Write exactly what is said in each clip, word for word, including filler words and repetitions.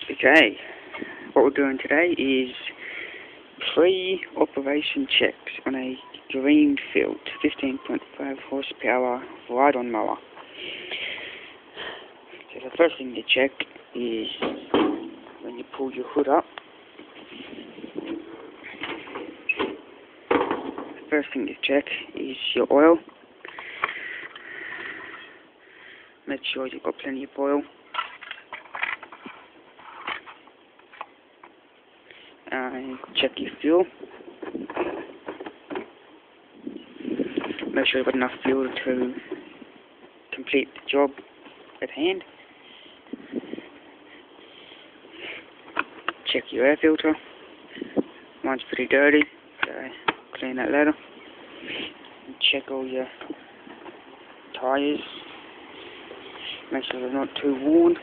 Okay, what we're doing today is pre-operation checks on a Greenfield fifteen point five horsepower ride-on mower. So the first thing to check is when you pull your hood up. The first thing to check is your oil. Make sure you've got plenty of oil. Uh, check your fuel. Make sure you've got enough fuel to complete the job at hand. Check your air filter. Mine's pretty dirty, so clean that later. And check all your tyres. Make sure they're not too worn,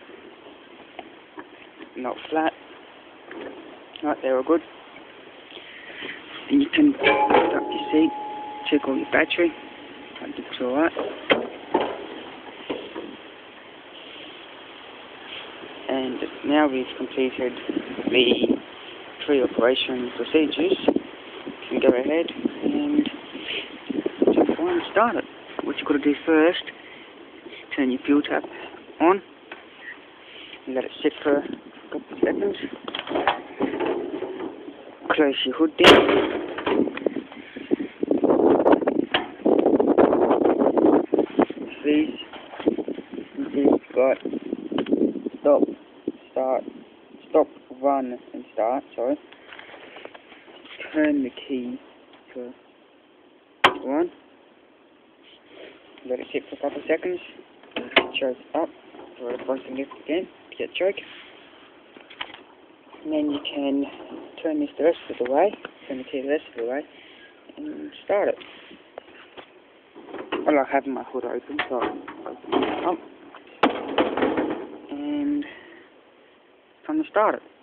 not flat. Right, they were good. Then you can lift up your seat, check all your battery. That looks alright. And now we've completed the pre-operation procedures, you can go ahead and jump on and start it. What you've got to do first, turn your fuel tap on and let it sit for a couple of seconds. Close your hood down. Please, you've got stop, start, stop, run and start, sorry. Turn the key to one. Let it sit for a couple of seconds. Choke up. Right across and lift again to get choke. And then you can turn this the rest of the way, turn the key the rest of the way, and start it. I like having my hood open, so I'll open it up. And it's time to start it.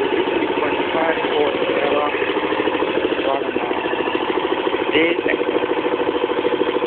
This